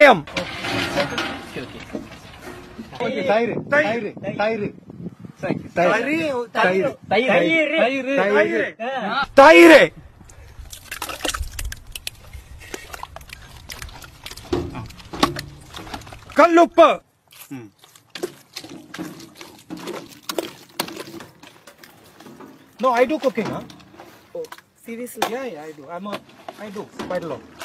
வெங்காயம். Okay, தயிர். தயிர். கல்லுப்பு. No, I do cooking, huh? Seriously? Yeah, I do. I do quite a lot.